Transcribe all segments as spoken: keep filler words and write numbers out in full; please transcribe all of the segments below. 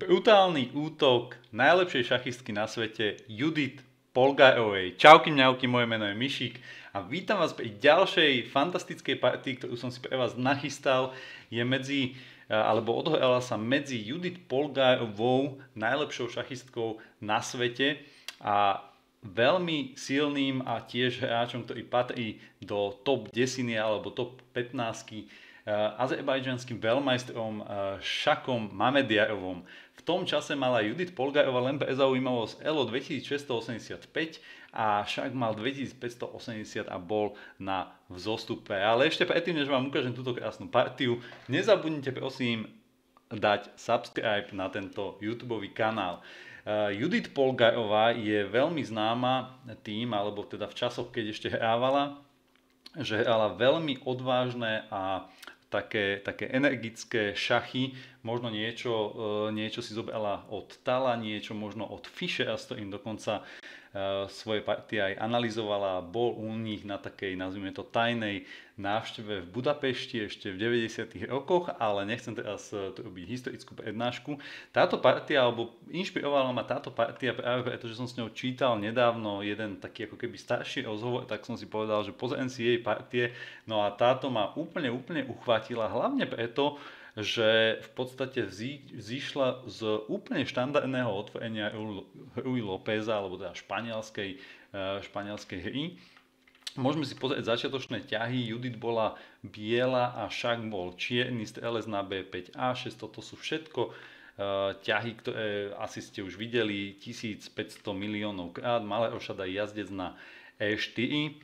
Brutálny útok najlepšej šachistky na svete Judith Polgajovej. Čauky mňauky, moje meno je Mišík a vítam vás pri ďalšej fantastickej partii, ktorú som si pre vás nachystal. Je medzi, alebo odohrala sa medzi Judith Polgajovou, najlepšou šachistkou na svete a veľmi silným a tiež hráčom, ktorý patrí do top desiny alebo top pätnásť, azerbajdžanským veľmajstrom Šakom Mamedjarovom. V tom čase mala Judith Polgajová len pre zaujímavosť elo dvetisícšesťstoosemdesiatpäť a Šak mal dvetisícpäťstoosemdesiat a bol na vzostupe. Ale ešte predtým, než vám ukážem túto krásnu partiu, nezabudnite prosím dať subscribe na tento YouTubeový kanál. Judith Polgajová je veľmi známa tým, alebo teda v časoch, keď ešte hrávala, že hrala veľmi odvážne a také, také energické šachy. Možno niečo, niečo si zobrala od Tala, niečo možno od Fischera, s ktorým dokonca svoje partie aj analyzovala. Bol u nich na takej, nazvime to, tajnej návšteve v Budapešti ešte v deväťdesiatych rokoch, ale nechcem teraz tu robiť historickú prednášku. Táto partia, alebo inšpirovala ma táto partia práve preto, že som s ňou čítal nedávno jeden taký ako keby starší rozhovor, tak som si povedal, že pozriem si jej partie, no a táto ma úplne, úplne uchvátila, hlavne preto, že v podstate vzýšla z úplne štandardného otvorenia Ruy Lópeza, alebo teda španielskej, španielskej hry. Môžeme si pozrieť začiatočné ťahy. Judith bola biela a Šak bol čierny, strelec na bé päť á šesť. Toto sú všetko ťahy, ktoré asi ste už videli tisícpäťsto miliónov krát. Malé ošada jazdec na é štyri.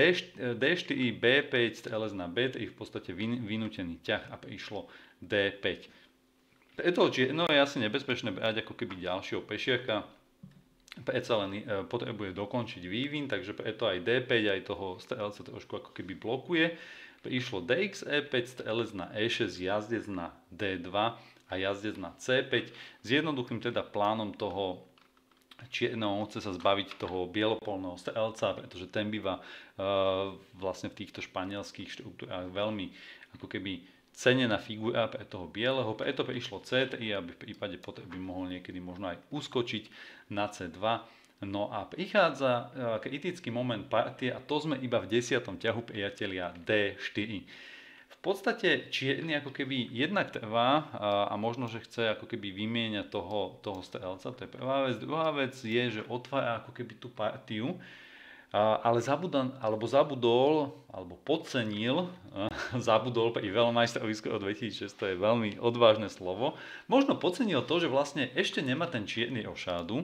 dé štyri, bé päť, strelec na bé tri, v podstate vynútený ťah a prišlo dé päť. Preto čierno je asi nebezpečné brať ako keby ďalšieho pešiaka. Predsa len potrebuje dokončiť vývin, takže preto aj dé päť, aj toho strelca trošku ako keby blokuje. Prišlo dé iks é päť, strelec na é šesť, jazdec na dé dva a jazdec na cé päť. S jednoduchým teda plánom toho čierneho chce sa zbaviť toho bielopolného strelca, pretože ten býva uh, vlastne v týchto španielských štruktúrách veľmi ako keby cenená figura pre toho bieleho. Preto prišlo cé tri, aby v prípade potreby mohol niekedy možno aj uskočiť na cé dva. No a prichádza uh, kritický moment partie a to sme iba v desiatom ťahu, priatelia, dé štyri. V podstate čierny ako keby jednak trvá a, a možno, že chce ako keby vymieňať toho, toho strelca, to je prvá vec. Druhá vec je, že otvára ako keby tú partiu, a, ale zabudol, alebo zabudol, alebo podcenil, a, zabudol pri veľmajstrovi skoro dvetisícšesť, to je veľmi odvážne slovo, možno podcenil to, že vlastne ešte nemá ten čierny ošádu,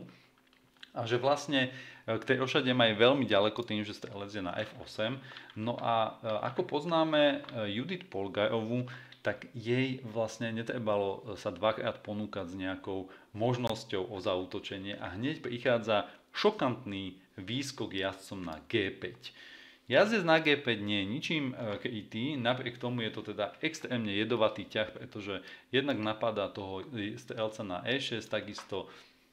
a že vlastne k tej ošade má aj veľmi ďaleko tým, že strelec je na ef osem. No a ako poznáme Judith Polgajovú, tak jej vlastne netrebalo sa dvakrát ponúkať s nejakou možnosťou o zaútočenie a hneď prichádza šokantný výskok jazdcom na gé päť. Jazdec na gé päť nie je ničím krytý, napriek tomu je to teda extrémne jedovatý ťah, pretože jednak napadá toho strelca na é šesť, takisto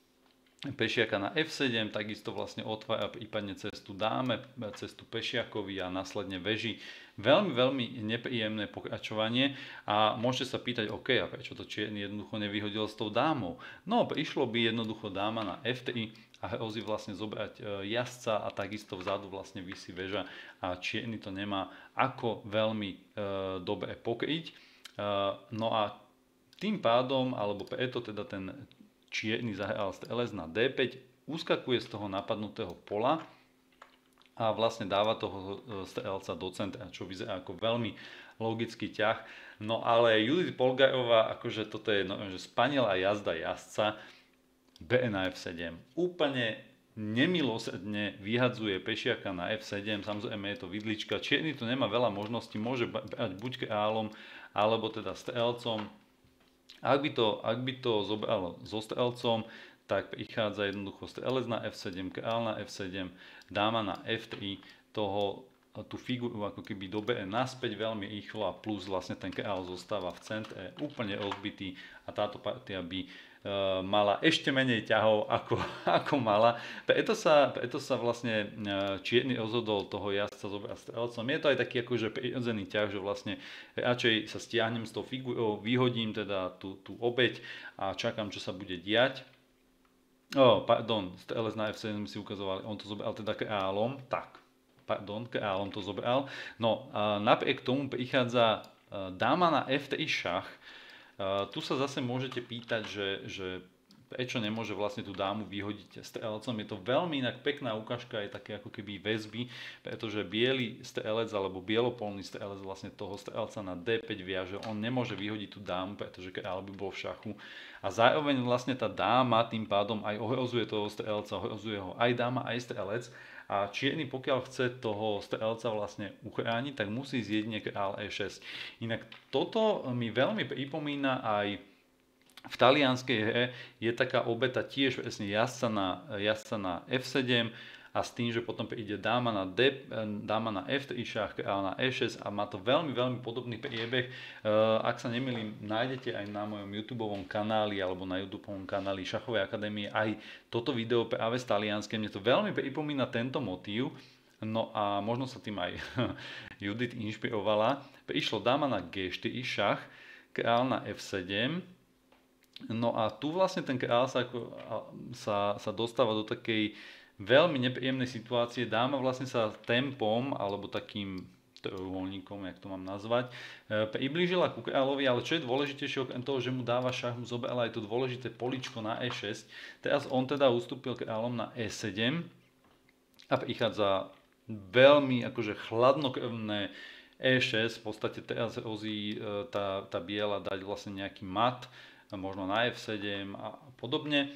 pešiaka na ef sedem, takisto vlastne otvára prípadne cestu dáme, cestu pešiakovi a následne veži. Veľmi, veľmi nepríjemné pokračovanie a môžete sa pýtať, OK, a prečo to čierny jednoducho nevyhodil s tou dámou? No, prišlo by jednoducho dáma na ef tri a hrozí vlastne zobrať jazdca a takisto vzadu vlastne visí väža a čierny to nemá ako veľmi e, dobre pokryť. E, no a tým pádom, alebo preto teda ten čierny zahral strelec na dé päť, uskakuje z toho napadnutého pola a vlastne dáva toho strelca do centra, čo vyzerá ako veľmi logický ťah. No ale Judith Polgajová, akože toto je no, že spanielá jazda jazdca, bé na ef sedem. Úplne nemilosrdne vyhadzuje pešiaka na ef sedem, samozrejme je to vidlička. Čierny to nemá veľa možností, môže brať buď kráľom, alebo teda strelcom. Ak by to, ak by to zobralo so strelcom, tak prichádza jednoducho strelec na ef sedem, kráľ na ef sedem, dáma na ef tri, toho tú figuru ako keby dobeje naspäť veľmi rýchlo a plus vlastne ten kráľ zostáva v centre úplne odbitý a táto partia by Uh, mala ešte menej ťahov ako, ako mala. Preto sa, preto sa vlastne uh, čierny rozhodol toho jazdca zobrať strelcom. Je to aj taký akože prirodzený ťah, že vlastne radšej sa stiahnem s tou figurou, vyhodím teda tú, tú obeť a čakám, čo sa bude diať. Oh, pardon, strelec na ef sedem si ukazovali, on to zobral teda kráľom, tak, pardon, kráľom to zobral. No, a napriek tomu prichádza uh, dáma na ef tri šach. Uh, tu sa zase môžete pýtať, že, že prečo nemôže vlastne tú dámu vyhodiť strelcom. Je to veľmi inak pekná ukážka aj také ako keby väzby, pretože biely strelec alebo bielopolný strelec vlastne toho strelca na dé päť viaže. On nemôže vyhodiť tú dámu, pretože kráľ by bol v šachu. A zároveň vlastne tá dáma tým pádom aj ohrozuje toho strelca, ohrozuje ho aj dáma, aj strelec. A čierny, pokiaľ chce toho strelca vlastne uchrániť, tak musí zjedť jedine kráľ é šesť. Inak toto mi veľmi pripomína aj v talianskej hre je taká obeta tiež presne jazdca na, jazdca na ef sedem a s tým, že potom príde dáma na, D, dáma na ef tri šach, kráľ na é šesť a má to veľmi, veľmi podobný priebeh. Ak sa nemýlim, nájdete aj na mojom YouTubeovom kanáli alebo na YouTubeovom kanáli Šachovej akadémie aj toto video práve z talianskej. Mne to veľmi pripomína tento motív. No a možno sa tým aj Judith inšpirovala. Prišlo dáma na gé štyri šach, kráľ na ef sedem. No a tu vlastne ten kráľ sa, sa, sa dostáva do takej veľmi nepríjemnej situácie. Dáma vlastne sa tempom, alebo takým trojuholníkom, jak to mám nazvať, priblížila ku kráľovi, ale čo je dôležitejšie okrem toho, že mu dáva šach, mu zobrala aj to dôležité poličko na é šesť. Teraz on teda ustúpil kráľom na é sedem a prichádza veľmi akože chladnokrvné é šesť. V podstate teraz hrozí tá, tá biela dať vlastne nejaký mat, možno na ef sedem a podobne.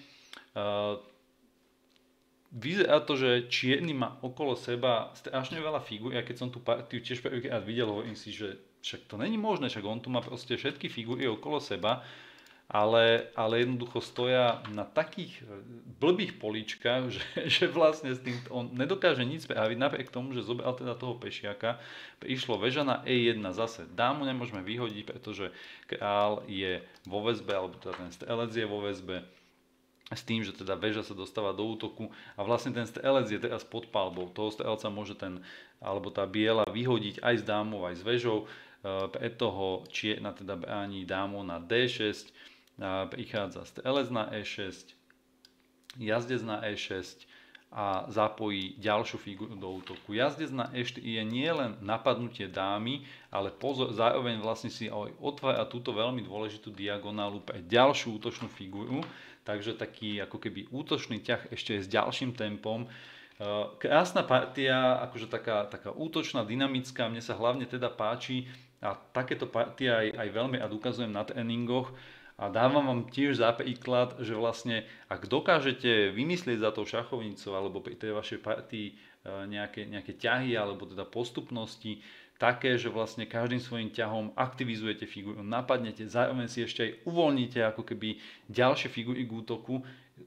Vyzerá to, že čierny má okolo seba strašne veľa figúr. Ja keď som tú partiu tiež prvýkrát videl, hovorím si, že však to není možné, však on tu má proste všetky figúry okolo seba, ale, ale jednoducho stoja na takých blbých políčkach, že, že vlastne s tým on nedokáže nič spraviť, napriek tomu, že zobral teda toho pešiaka. Prišlo väža na é jedna zase. Dámu nemôžeme vyhodiť, pretože král je vo väzbe, alebo teda ten strelec je vo väzbe, s tým, že teda väža sa dostáva do útoku a vlastne ten strelec je teraz pod palbou. Toho strelca môže ten, alebo tá biela vyhodiť aj s dámou, aj s väžou. Preto ho čierna teda bráni dámou na dé šesť, prichádza strelec na é šesť, jazdec na é šesť a zapojí ďalšiu figuru do útoku. Jazdec na é štyri je nielen napadnutie dámy, ale pozor, zároveň vlastne si aj otvára túto veľmi dôležitú diagonálu pre ďalšiu útočnú figuru. Takže taký ako keby útočný ťah ešte s ďalším tempom. Krásna partia, akože taká, taká útočná, dynamická, mne sa hlavne teda páči a takéto partie aj, aj veľmi rád ukazujem na tréningoch a dávam vám tiež za príklad, že vlastne ak dokážete vymyslieť za tou šachovnicou alebo pri tej vašej partii nejaké, nejaké ťahy alebo teda postupnosti, také, že vlastne každým svojím ťahom aktivizujete figuru, napadnete, zároveň si ešte aj uvoľníte ako keby ďalšie figury k útoku.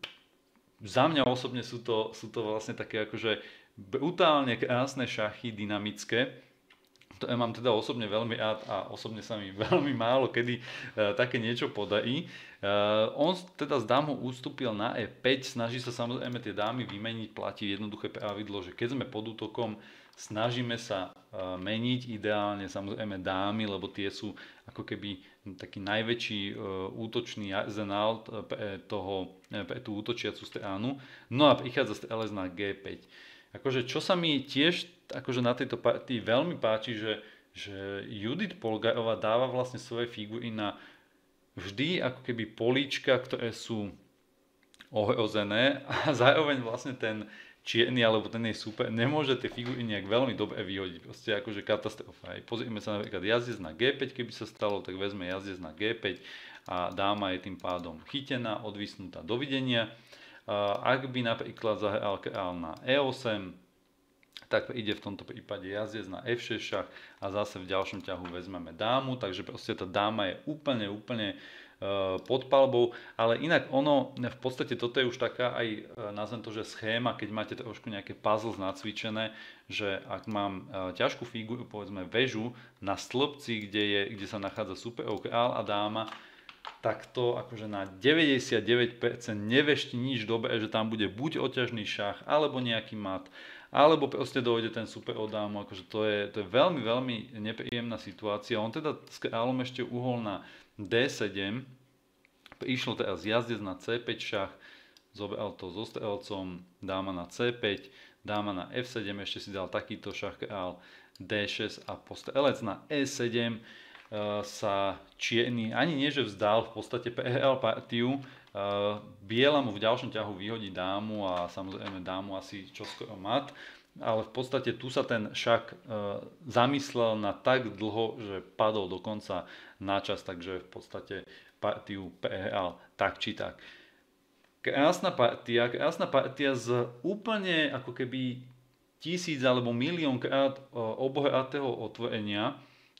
Za mňa osobne sú to, sú to vlastne také akože brutálne krásne šachy, dynamické, ktoré mám teda osobne veľmi rád a osobne sa mi veľmi málo kedy uh, také niečo podarí. Uh, on teda z dámou ústupil na é päť, snaží sa samozrejme tie dámy vymeniť, platí jednoduché pravidlo, že keď sme pod útokom, snažíme sa meniť ideálne samozrejme dámy, lebo tie sú ako keby taký najväčší útočný arzenál pre, toho, pre tú útočiacu stranu. No a prichádza strelec na gé päť. Akože čo sa mi tiež akože na tejto partii veľmi páči, že, že Judith Polgárova dáva vlastne svoje figury na vždy ako keby políčka, ktoré sú ohrozené a zároveň vlastne ten čierny alebo ten jej super nemôže tie figury nejak veľmi dobre vyhodiť. Proste akože katastrofa. Aj pozrieme sa napríklad jazdec na gé päť, keby sa stalo, tak vezme jazdec na gé päť a dáma je tým pádom chytená, odvisnutá, dovidenia. Ak by napríklad zahral král na é osem, tak ide v tomto prípade jazdec na ef šesť šach a zase v ďalšom ťahu vezmeme dámu, takže proste tá dáma je úplne, úplne pod palbou, ale inak ono, v podstate toto je už taká aj, nazvem to, že schéma, keď máte trošku nejaké puzzles nacvičené, že ak mám ťažkú figuru, povedzme väžu na stĺpci, kde, je, kde sa nachádza superov, král a dáma, tak to akože na deväťdesiatdeväť percent nevešti nič dobré, že tam bude buď oťažný šach, alebo nejaký mat, alebo proste dojde ten super od dámu, akože to je, to je veľmi, veľmi nepríjemná situácia. On teda s kráľom ešte uhol na dé sedem, prišlo teraz jazdec na cé päť šach, zobral to so strelcom, dáma na cé päť, dáma na ef sedem, ešte si dal takýto šach král dé šesť a postrelec na é sedem uh, sa čierny ani nie že vzdal, v podstate prehral partiu. Uh, biela mu v ďalšom ťahu vyhodí dámu a samozrejme dámu asi čoskoro mat. Ale v podstate tu sa ten šach e, zamyslel na tak dlho, že padol dokonca na čas, takže v podstate partiu prehral tak či tak. Krásna partia, krásna partia z úplne ako keby tisíc alebo miliónkrát e, obohatého otvorenia e,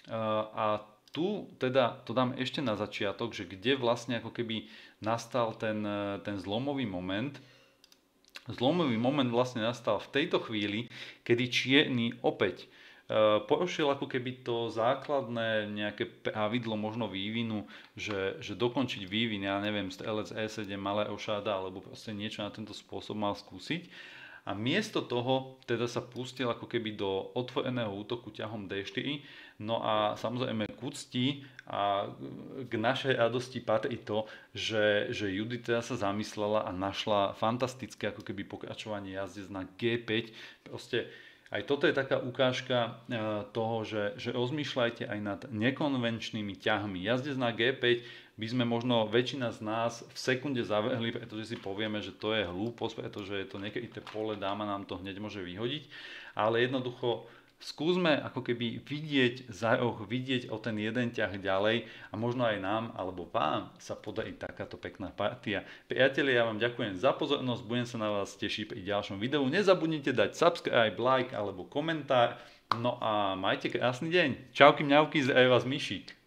a tu teda to dám ešte na začiatok, že kde vlastne ako keby nastal ten, ten zlomový moment. Zlomový moment vlastne nastal v tejto chvíli, kedy čierny opäť e, porušil ako keby to základné nejaké pravidlo možno vývinu, že, že dokončiť vývin, ja neviem, strelec é sedem, malé ošáda, alebo proste niečo na tento spôsob mal skúsiť. A miesto toho teda sa pustil ako keby do otvoreného útoku ťahom dé štyri. No a samozrejme k úcti a k našej radosti patrí to, že, že Judith teda sa zamyslela a našla fantastické ako keby pokračovanie jazdec na gé päť. Proste aj toto je taká ukážka toho, že, že rozmýšľajte aj nad nekonvenčnými ťahmi. Jazdec na gé päť by sme možno väčšina z nás v sekunde zavrhli, pretože si povieme, že to je hlúposť, pretože je to nekryté pole, dáma nám to hneď môže vyhodiť. Ale jednoducho skúsme ako keby vidieť za roh, vidieť o ten jeden ťah ďalej a možno aj nám alebo vám sa podarí takáto pekná partia. Priatelia, ja vám ďakujem za pozornosť, budem sa na vás tešiť pri ďalšom videu. Nezabudnite dať subscribe, like alebo komentár. No a majte krásny deň. Čauky mňauky, zdravím vás Mišík.